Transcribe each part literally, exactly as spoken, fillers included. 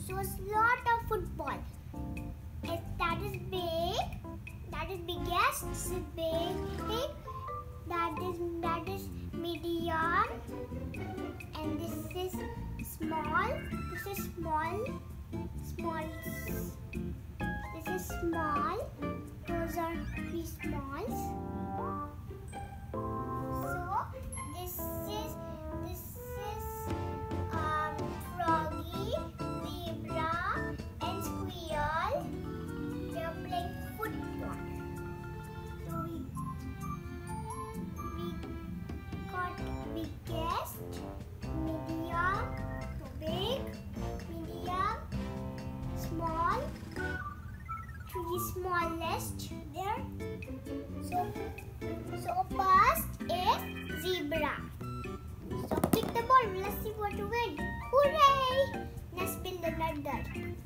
shows lot of football. If that is big, that is biggest, this is big, that is that is medium, and this is small, this is small, small, this is small, those are three smalls. So this is this is um, froggy, zebra, and squirrel. They are playing football. So we we got biggest, medium, big, medium, small, three smallest there. So so first is zebra. So pick the ball. Let's see what to win. Hooray! Let's spin another.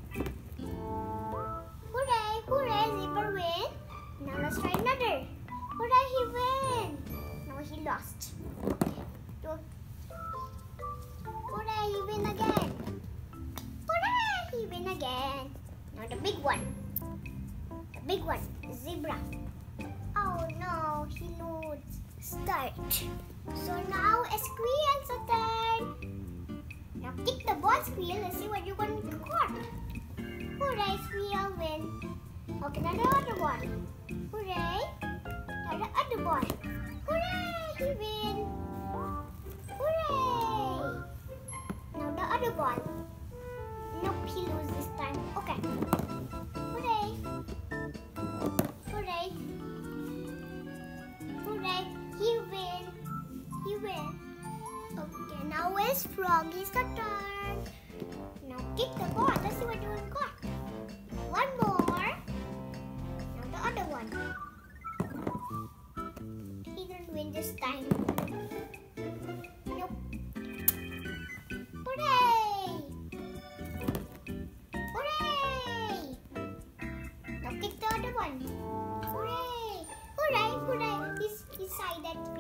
Hooray! Hooray! Zebra win. Now let's try another. Hooray! He win. No, he lost. So, hooray! He win again. Hooray! He win again. Now the big one. The big one. Zebra. Oh no, he loses. Start. So now a squirrel's a turn. Now kick the ball, squirrel. Let's see what you're going to caught. Hooray, squirrel win. Okay, now the other one. Hooray. Now the other one. Hooray, he win. Hooray. Now the other one. Nope, he loses this time. Okay. Hooray. Hooray. Hooray. He win. He win. Okay, now it's Froggy's turn. Now kick the ball. Let's see what you got. One more. Now the other one. He didn't win this time. Nope. Hooray! Hooray! Now kick the other one. Hooray! Hooray! Hooray! He's decided.